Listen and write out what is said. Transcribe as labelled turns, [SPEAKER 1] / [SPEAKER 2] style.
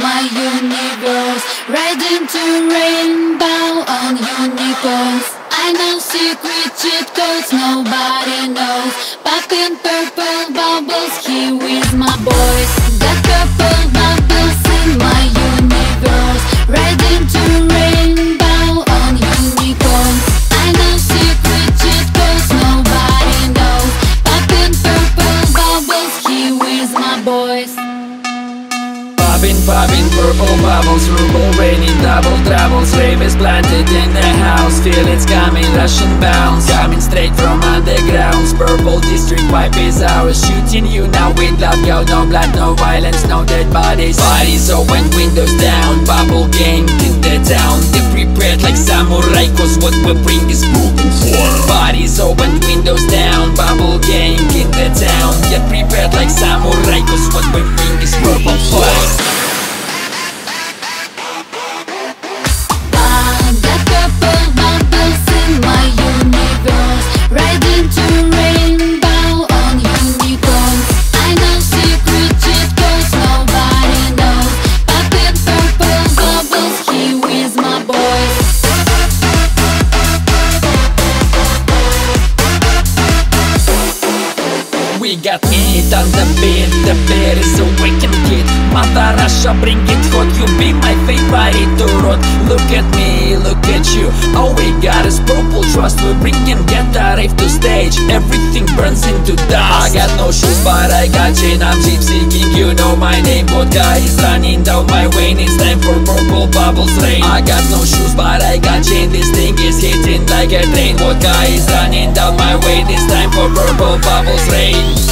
[SPEAKER 1] my universe, riding to rainbow on unicorns. I know secret cheat codes nobody knows. Popping purple bubbles here with my boys. Got purple bubbles in my universe, riding to rainbow on unicorns. I know secret cheat codes nobody knows. Popping purple bubbles here with my boys.
[SPEAKER 2] Popping purple bubbles, ruble raining double troubles. Rave is planted in the house, feel it's coming, Russian bounce. Coming straight from undergrounds, purple district pipe is ours. Shooting you now with love, yo, no blood, no violence, no dead bodies. Bodies open, windows down, bubble gang in the town. They prepared like samurai, cause what we bring is purple fire. Bodies open, windows down, bubble gang in the town. Get prepared like samurai, cause what we bring is purple fire. We got meat on the beat is a wicked kid. Mother Russia, bring it hot, you be my favorite to rot. Look at me, look at you, all we got is purple trust. We bring and get the rave to stage, everything burns into dust. I got no shoes but I got chain, I'm Gypsy King, you know my name. Vodka is running down my vein, it's time for purple bubbles rain. I got no shoes but I got chain, this thing is hitting like a train. Vodka is running down my vein, it's time for purple bubbles rain.